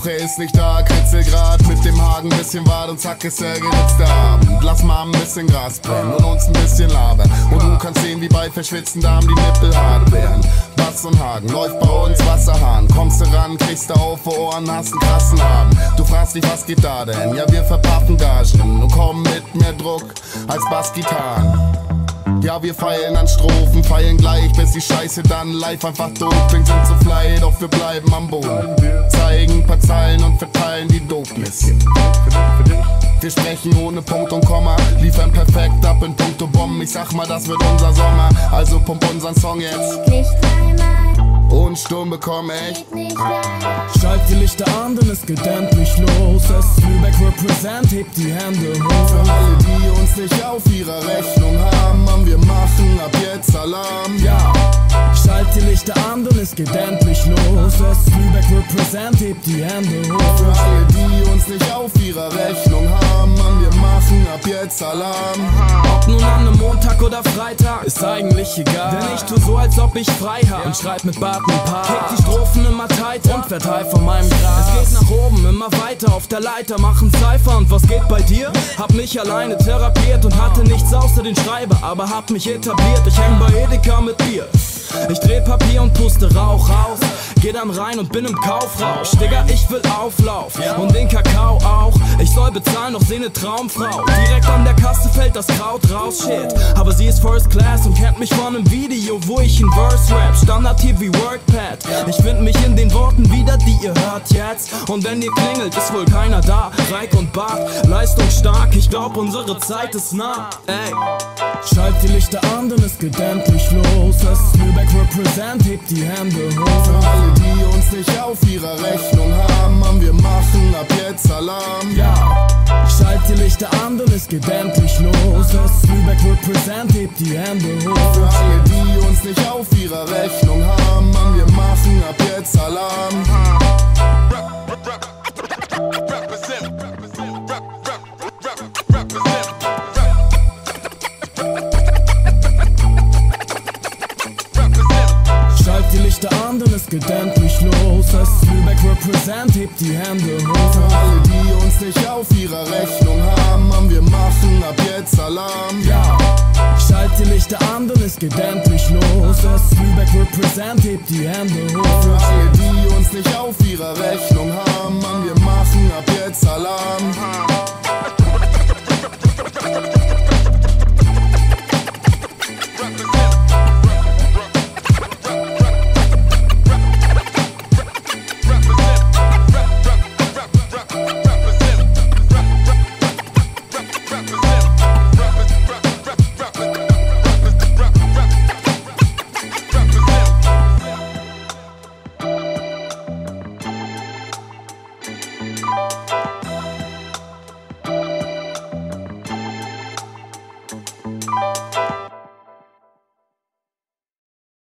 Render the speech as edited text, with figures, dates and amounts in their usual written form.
doch er ist nicht da. Kritzelgrad mit dem Haken, bisschen Wart und zack ist der gesetzte Abend. Lass mal ein bisschen Gras brennen und uns ein bisschen labern. Und du kannst sehen, wie bei verschwitzten Damen die Nippel hart werden. Bass und Haken, läuft bei uns Wasserhahn. Kommst du ran, kriegst du auf Ohren, hast einen krassen Abend. Du fragst dich, was geht da denn? Ja, wir verpacken Gagen und kommen mit mehr Druck als Bassgitarren. Ja, wir feilen an Strophen, feilen gleich, bis die Scheiße dann live einfach doof klingt. Sind zu fly, doch wir bleiben am Boden. Zeigen paar Zeilen und verteilen die Dopeness. Wir sprechen ohne Punkt und Komma, liefern perfekt ab in puncto Bomben. Ich sag mal, das wird unser Sommer, also pump unseren Song jetzt. Und Sturm bekomm echt. Schalt die Lichter an, denn es geht endlich los. Es ist Lübeck represent, hebt die Hände hoch. Für alle, die uns nicht auf ihrer Rechnung haben, wir machen ab jetzt Alarm. Ja, schalt die Lichter an, denn es geht endlich los. Es ist Lübeck represent, hebt die Hände hoch. Für alle, die uns nicht auf ihrer Rechnung haben, wir machen ab jetzt Alarm. Ob nun an einem Montag oder Freitag, ist eigentlich egal. Denn ich tu so, als ob ich frei hab und schreib mit Bart ein Paar. Kick die Strophen immer tighter und werd high von meinem Gras. Es geht nach oben, immer weiter auf der Leiter, machen Cypher. Und was geht bei dir? Hab mich alleine therapiert und hatte nichts außer den Schreiber, aber hab mich etabliert. Ich häng bei Edeka mit Bier. Ich dreh Papier und puste Rauch raus. Geh dann rein und bin im Kaufrausch. Digga, ich will Auflauf und den Kakao auch. Ich soll bezahlen, doch seh ne Traumfrau. Direkt an der Kasse fällt das Kraut raus, shit. Aber sie ist First Class und kennt mich von nem Video, wo ich in Verse rap. Standard-TV Workpad. Ich find mich in den Worten wieder, die ihr hört jetzt. Und wenn ihr klingelt, ist wohl keiner da. Reik und Bart, Leistung stark. Ich glaub, unsere Zeit ist nah. Ey. Schalt die Lichter an, denn es geht endlich los. Es ist Lübeck represent, hebt die Hände hoch. Für alle, die uns nicht auf ihrer Rechnung haben, wir machen ab jetzt Alarm. Ja, schalt die Lichter an, denn es geht endlich los. Es ist Lübeck represent, hebt die Hände hoch. Für alle, die uns nicht auf ihrer Rechnung haben, wir machen ab jetzt Alarm. Schalt die Lichter an, denn es geht endlich los. Es ist Lübeck represent, hebt die Hände hoch. Für alle, die uns nicht auf ihrer Rechnung haben, wir machen ab jetzt Alarm. Ja, schalt die Lichter an, denn es geht endlich los. Es ist Lübeck represent, hebt die Hände hoch. Für alle, die uns nicht auf ihrer Rechnung haben, wir machen ab